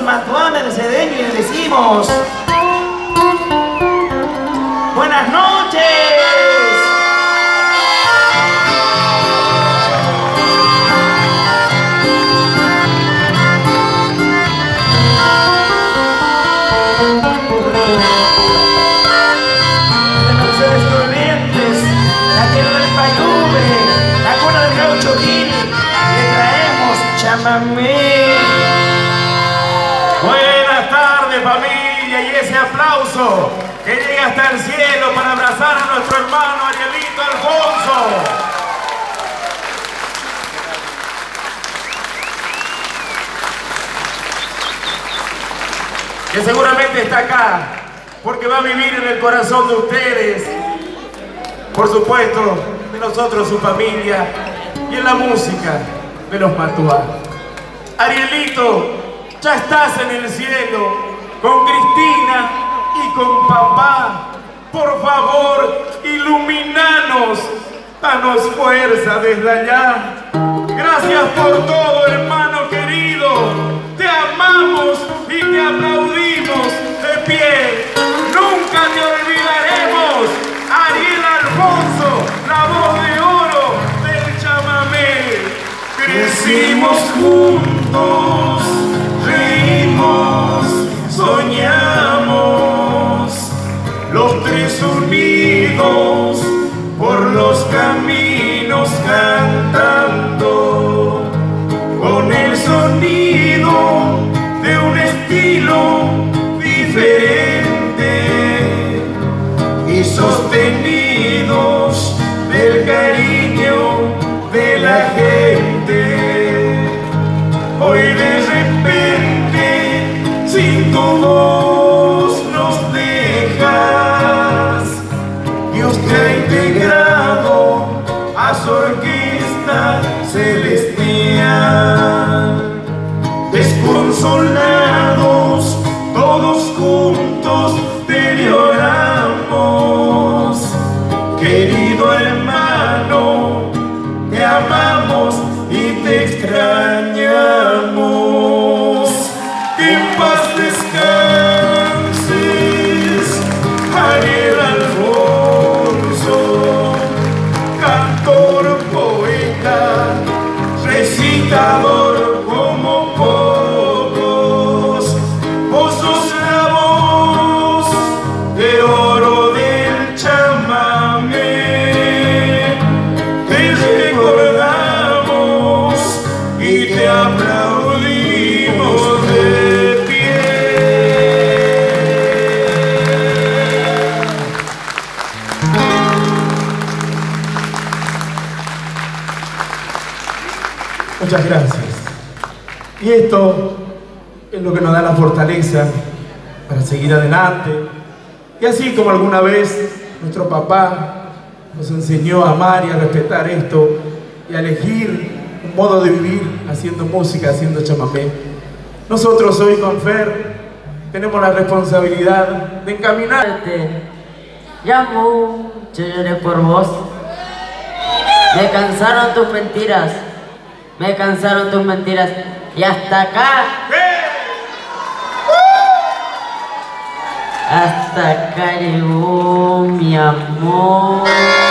Matuá mercedeños y les decimos buenas noches. Desde Mercedes Corrientes, la tierra del Payubre, la cuna del Gaucho Gil, le traemos chamamé. Buenas tardes, familia, y ese aplauso que llega hasta el cielo para abrazar a nuestro hermano Arielito Alfonso. Que seguramente está acá porque va a vivir en el corazón de ustedes, por supuesto, de nosotros, su familia, y en la música de los Matuá. Arielito, ya estás en el cielo con Cristina y con papá. Por favor, iluminanos, danos fuerza desde allá. Gracias por todo, hermano querido. Te amamos y te aplaudimos de pie. Nunca te olvidaremos. Ariel Alfonso, la voz de oro del chamamé. Crecimos juntos, reímos, soñamos, los tres unidos por los caminos cantando, con el sonido de un estilo diferente y sostenidos del cariño de la gente. Hoy de repente, sin tu voz nos dejas. Dios te ha integrado a su orquesta celestial. Desconsolados, todos juntos te lloramos. Querido hermano, te amamos y te extrañamos. Que en paz descanses, Ariel Alfonso, cantor, poeta, recitador como pocos. Vos sos la voz de oro del chamamé. Te recordamos y te aplaudimos de pie. Muchas gracias. Y esto es lo que nos da la fortaleza para seguir adelante. Y así como alguna vez nuestro papá nos enseñó a amar y a respetar esto y a elegir un modo de vivir haciendo música, haciendo chamamé, nosotros hoy con Fer tenemos la responsabilidad de encaminar. Ya mucho lloré por vos. Me cansaron tus mentiras. Me cansaron tus mentiras. Y hasta acá. Hasta acá llegó mi amor.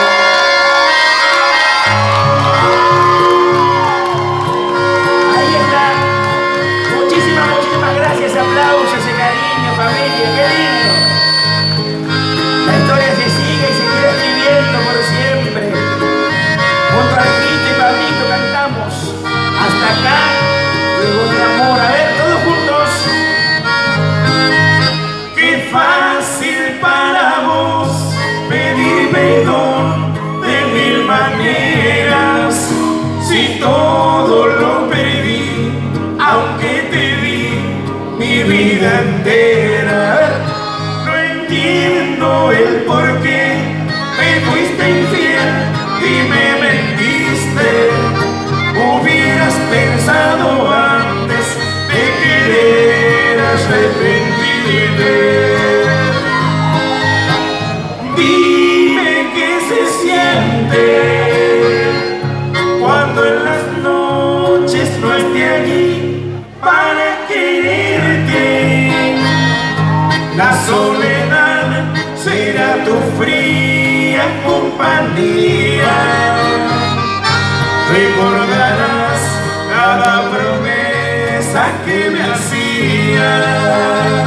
Ahí está. Muchísimas gracias. Aplausos, ese cariño, familia. Qué lindo. La historia se sigue y seguirá escribiendo por siempre. Junto a Alejito y Pablito cantamos. Hasta acá llegó mi amor. A ver, todos juntos. Qué fácil para vos pedir perdón de mil maneras. Si todo lo perdí, aunque te di mi vida entera. No entiendo el por qué me fuiste infiel y me mentiste. Hubieras pensado antes de querer arrepentirte. Dime qué se siente cuando en las noches no esté allí para quererte La soledad será tu fría compañía. Recordarás cada promesa que me hacías.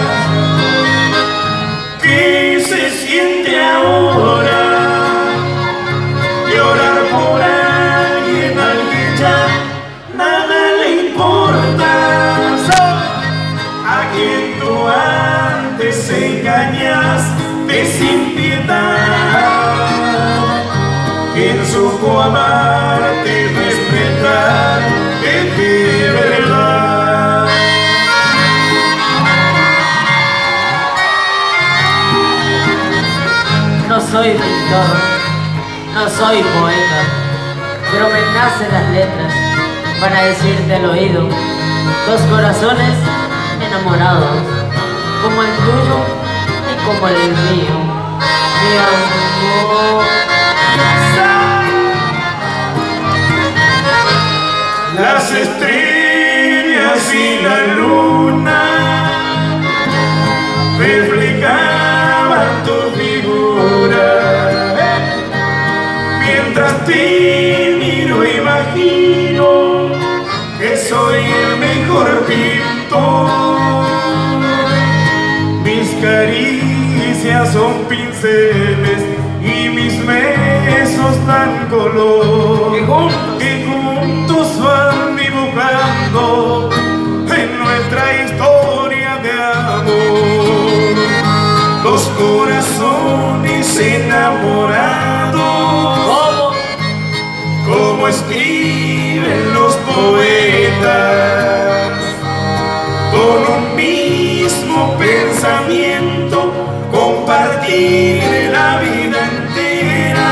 ¿Qué se siente ahora llorar por alguien al que ya nada le importa? A quien tú antes engañaste sin piedad, quien supo amarte y respetar de verdad. No soy pintor, no soy poeta, pero me nacen las letras para decirte al oído dos corazones enamorados, como el tuyo y como el mío, mi amor. Las estrellas y la luna reflejaban tu figura. Mientras te miro imagino que soy el mejor pintor. Mis caricias son pinceles y mis besos dan color, que juntos van dibujando en nuestra historia de amor. Los corazones enamorados, como escriben los poetas, con un mismo pensamiento, compartir la vida entera,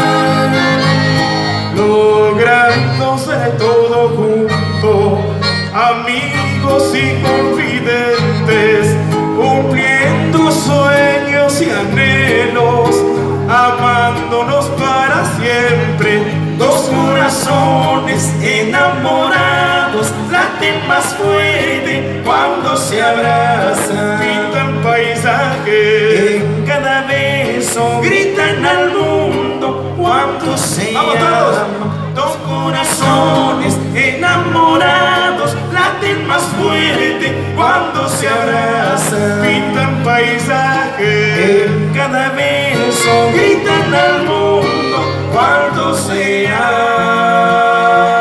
logrando ser todo junto, amigos y confidentes, cumpliendo sueños y anhelos, amándonos para siempre. Dos corazones enamorados laten más fuerte cuando se abrazan, pintan paisajes en cada beso, gritan al mundo cuánto se aman. Dos corazones enamorados laten más fuerte cuando se abrazan, pintan paisajes en cada beso, gritan al mundo cuánto se aman.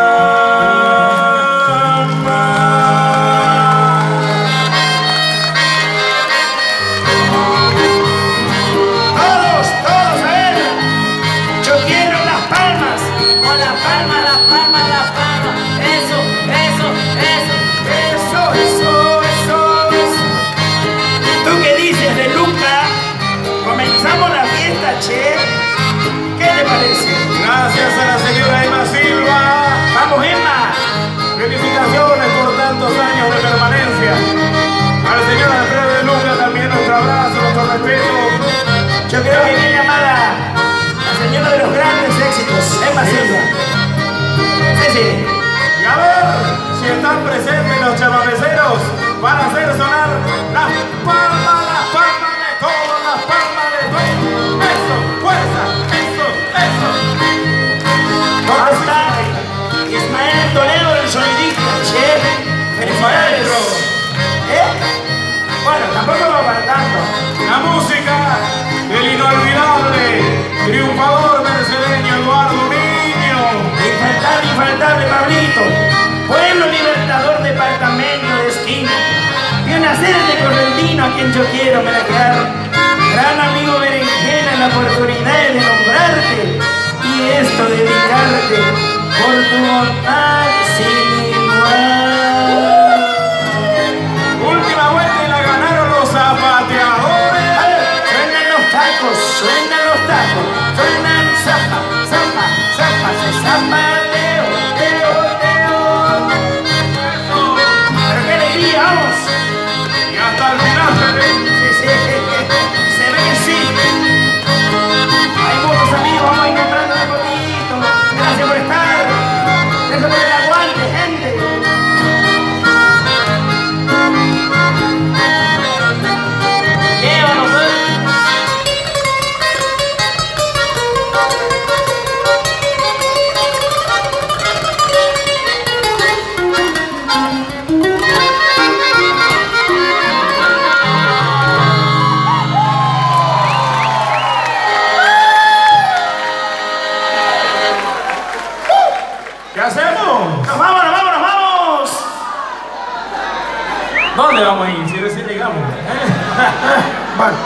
Todos, a ver. Yo quiero las palmas. Con la palma, la palma, la palma. Eso, eso, eso. Eso. ¿Tú qué dices, de Luca? Comenzamos la fiesta, che. ¿Qué te parece? Gracias a la señora Emma Silva. ¡Vamos, Emma! Felicitaciones por tantos años de permanencia. A la señora Alfredo de Luca también nuestro abrazo, nuestro respeto. Yo creo que viene llamada la señora de los grandes éxitos, Emma Silva. Sí. Y a ver si están presentes los chamameceros para hacer sonar las palmas de todos, las palmas de todos. Eso, fuerza, eso. ¿Cómo está? Ismael Toledo, el sonidista, che. Maestro. Bueno, tampoco va para tanto. La música del inolvidable triunfador mercedeño Eduardo Niño. Infaltable Pablito. Pueblo libertador, departamento de esquina. Vio nacer de correntino a quien yo quiero homenajear. Gran amigo Berenjena, la oportunidad de nombrarte y esto dedicarte por tu bondad sin igual. Última vuelta y la ganaron los zapateadores. Suenan los tacos, suenan zapa, se zapateo, teo. Pero qué alegría, vamos. Y hasta el final Sí, se ve que sí. Hay muchos amigos, vamos a ir comprando un poquito. Gracias por estar, gracias por el aguante. ¿Dónde vamos a ir? Si recién llegamos. Bueno.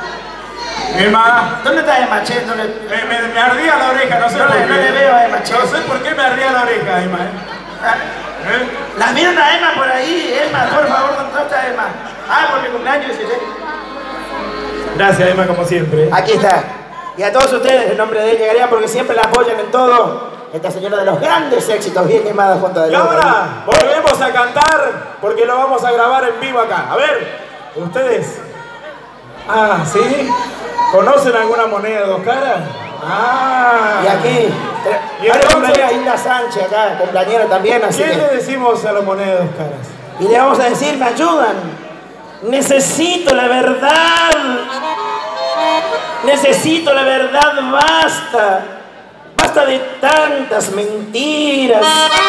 Emma. ¿Dónde está Emma, che? Me ardía la oreja, no sé por qué. No le veo a Emma, che. No sé por qué me ardía la oreja, Emma. ¿Las vieron a Emma por ahí? Emma, por favor, ¿dónde está Emma? Ah, por mi cumpleaños, ¿sí? Gracias, Emma, como siempre. Aquí está. Y a todos ustedes, en nombre de ella, llegaría porque siempre la apoyan en todo. Esta señora de los grandes éxitos, bien quemada junto de Y ahora volvemos a cantar porque lo vamos a grabar en vivo acá. A ver, ustedes. Ah, ¿sí? ¿Conocen alguna moneda de 2 caras? Ah. Y aquí, cumpleaños Hilda Sánchez acá, compañera también, así ¿Qué le decimos a la moneda de 2 caras? Y le vamos a decir, me ayudan. Necesito la verdad. Necesito la verdad, basta. Basta de tantas mentiras.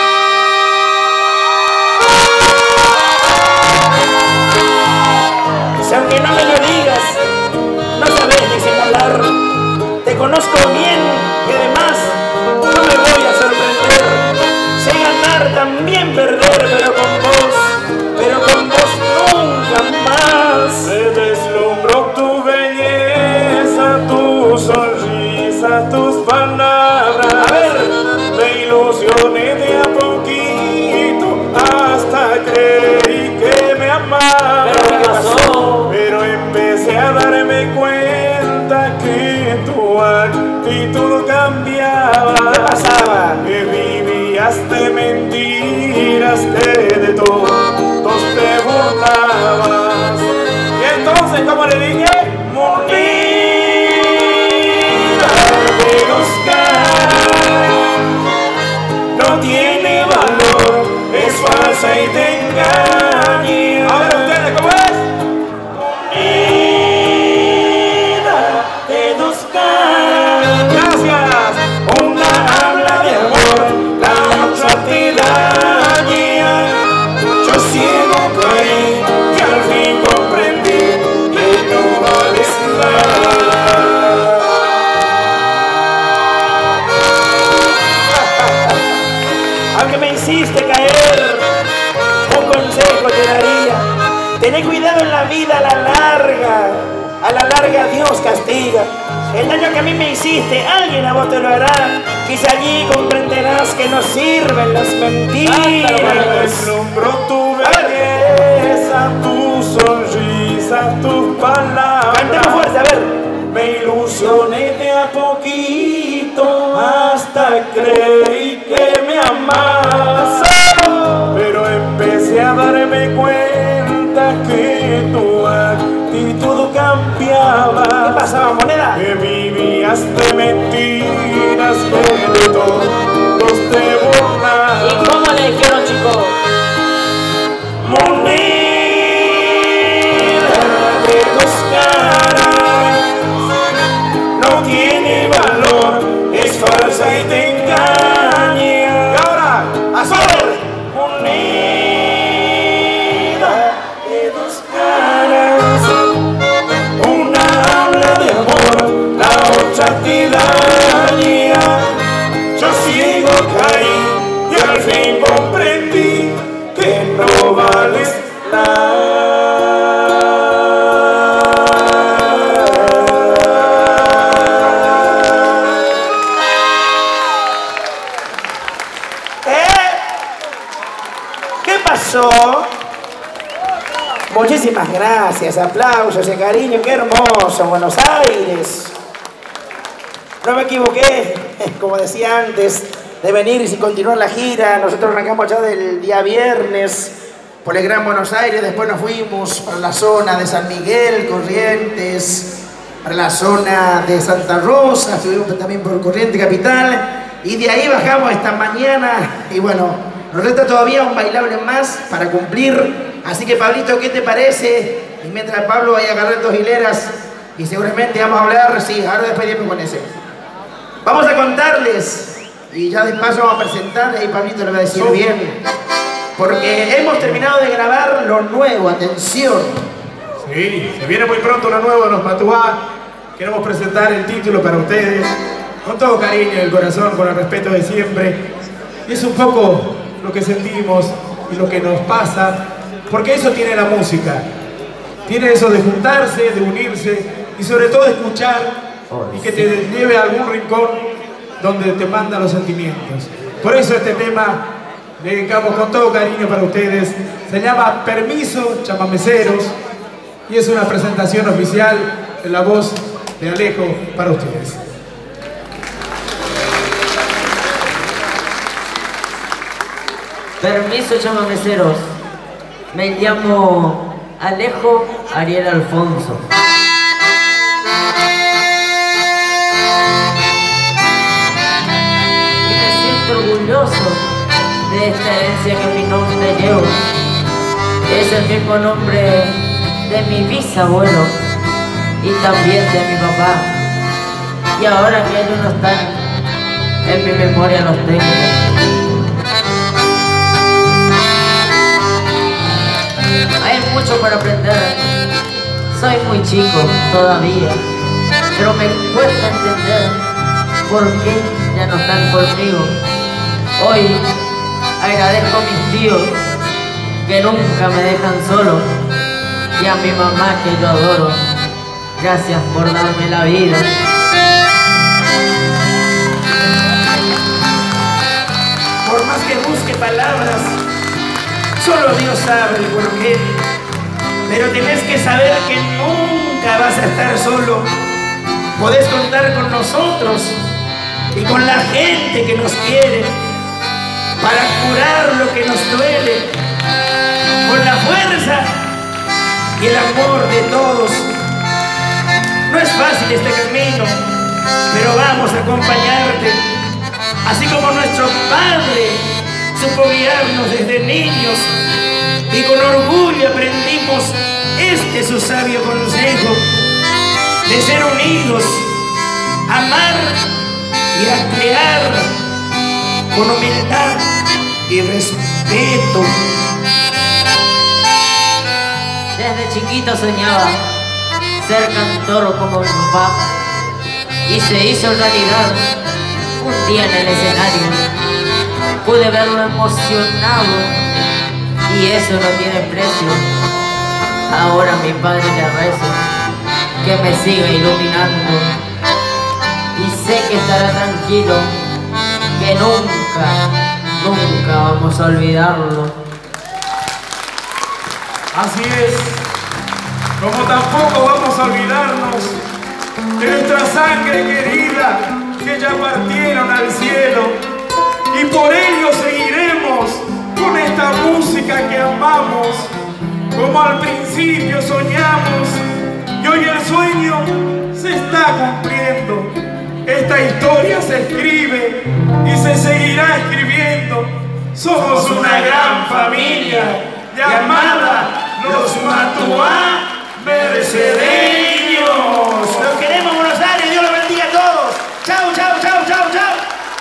Si aunque no me lo digas, no sabes disimular. Te conozco bien y además no me voy a sorprender. Sé ganar, también perder, pero con vos nunca más. Se deslumbró tu belleza, tu sonrisa, tus palabras. A ver, me ilusioné de a poquito hasta creí que me amabas. ¿Pero qué pasó? Pero empecé a darme cuenta que tu actitud cambiaba. ¿qué pasaba? Que vivías de mentiras, que de todos te burlabas. Y entonces, ¿cómo le dije? Moneda de 2 caras, no tiene valor, es falsa y te engaña. A ver ustedes, ¿cómo es? Moneda de 2 caras. Gracias. Una habla de amor, la otra te daña. Yo ciego caí y al fin comprendí que no vales nada. Aunque me hiciste caer, un consejo te daría. Tené cuidado en la vida a la larga Dios castiga. El daño que a mí me hiciste, alguien a vos te lo hará. Quizá allí comprenderás que no sirven las mentiras. Deslumbró tu belleza, tu sonrisa, tus palabras. Cantemos fuerte, a ver. Me ilusioné de a poquito hasta creí que me amabas. Pero empecé a darme cuenta que tu actitud cambiaba. ¿Qué pasaba, moneda? Que vivías de mentiras, que de todos te burlabas. ¿Y cómo le dijeron, chicos? Moneda de 2 caras, No tiene valor, es falsa y te engaña. Y ahora, a ver. moneda de 2 caras. Una habla de amor, la otra te daña. Yo ciego caí y al fin comprendí que no vales nada. ¿Qué pasó? Muchísimas gracias, aplausos y cariño, qué hermoso, Buenos Aires. No me equivoqué, como decía antes, de venir y continuar la gira. Nosotros arrancamos ya del día viernes por el Gran Buenos Aires, después nos fuimos para la zona de San Miguel, Corrientes, para la zona de Santa Rosa, estuvimos también por Corrientes Capital, y de ahí bajamos esta mañana, y bueno, nos resta todavía un bailable más para cumplir. Así que, Pablito, ¿qué te parece? Y mientras Pablo vaya a agarrar 2 hileras y seguramente vamos a hablar, sí, ahora despedimos con ese. Vamos a contarles, y ya de paso vamos a presentarles, y Pablito le va a decir bien, porque hemos terminado de grabar lo nuevo, atención. Sí, se viene muy pronto lo nuevo de los Matuá. Queremos presentar el título para ustedes, con todo cariño en el corazón, con el respeto de siempre. Y es un poco lo que sentimos y lo que nos pasa Porque eso tiene la música. Tiene eso de juntarse, de unirse y sobre todo de escuchar y que te lleve a algún rincón donde te manda los sentimientos. Por eso este tema le dedicamos con todo cariño para ustedes. Se llama Permiso, Chamameceros, y es una presentación oficial de la voz de Alejo para ustedes. Permiso, chamameceros. Me llamo Alejo Ariel Alfonso. Y me siento orgulloso de esta herencia que mi nombre llevo. Es el mismo nombre de mi bisabuelo y también de mi papá. Y ahora que ellos no están, en mi memoria los tengo. Hay mucho para aprender. Soy muy chico todavía, pero me cuesta entender por qué ya no están conmigo. Hoy agradezco a mis tíos que nunca me dejan solo y a mi mamá que yo adoro. Gracias por darme la vida. Por más que busque palabras, solo Dios sabe el porqué. Pero tenés que saber que nunca vas a estar solo. Podés contar con nosotros y con la gente que nos quiere para curar lo que nos duele, con la fuerza y el amor de todos. No es fácil este camino, pero vamos a acompañarte. Así como nuestro Padre supo guiarnos desde niños y con orgullo aprendimos este su sabio consejo de ser unidos, amar y a crear con humildad y respeto. Desde chiquito soñaba ser cantor como mi papá y se hizo realidad un día en el escenario. Pude verlo emocionado y eso no tiene precio. Ahora mi Padre le rezo que me siga iluminando y sé que estará tranquilo, que nunca vamos a olvidarlo. Así es, como tampoco vamos a olvidarnos de nuestra sangre querida que ya partieron al cielo, y por ello seguiremos con esta música que amamos, como al principio soñamos, y hoy el sueño se está cumpliendo. Esta historia se escribe y se seguirá escribiendo. Somos una gran familia llamada los Matuá Mercedeños. Los queremos, Buenos Aires. Dios los bendiga a todos. Chau, chau, chau, chau, chau.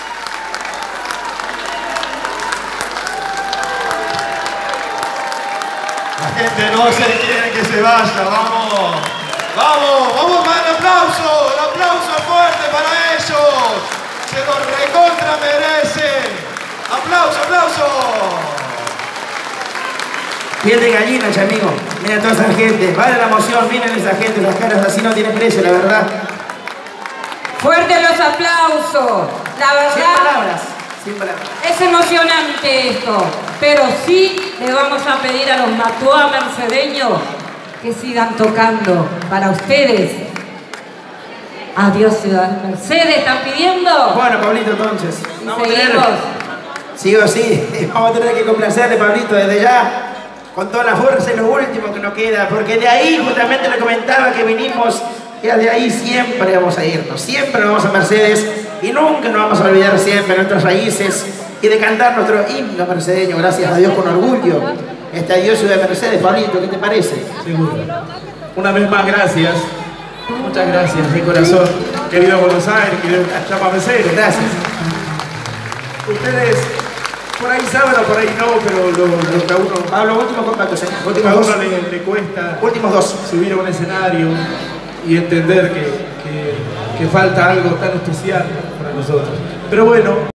La gente no se quiere que se vaya. Vamos, vamos, vamos para el aplauso fuerte para ellos. Se lo recontra merecen. Aplauso, aplauso. Piel de gallina, amigo. Mira toda esa gente. Vale la emoción. Miren esa gente. Las caras así no tienen precio, la verdad. Fuertes los aplausos. La verdad. Sin palabras. Sin palabras. Es emocionante esto. Pero sí le vamos a pedir a los Matuá mercedeños que sigan tocando para ustedes. Adiós, Ciudad Mercedes. ¿Están pidiendo? Bueno, Pablito, entonces. Seguimos. Sí o sí. Vamos a tener que complacerle, Pablito, desde ya. Con toda la fuerza y lo último que nos queda, porque de ahí justamente le comentaba que vinimos, y de ahí siempre vamos a irnos, siempre vamos a Mercedes y nunca nos vamos a olvidar siempre nuestras raíces y de cantar nuestro himno mercedeño, gracias a Dios con orgullo. Adiós Ciudad de Mercedes. Pablito, ¿qué te parece? Seguro. Una vez más, gracias. Muchas gracias de corazón, querido Buenos Aires, querido Chamameceros. Gracias. Ustedes por ahí saben o por ahí no, pero lo que a uno, Pablo, últimos contactos, a uno le cuesta últimos dos. subir a un escenario y entender que falta algo tan especial para nosotros. Pero bueno.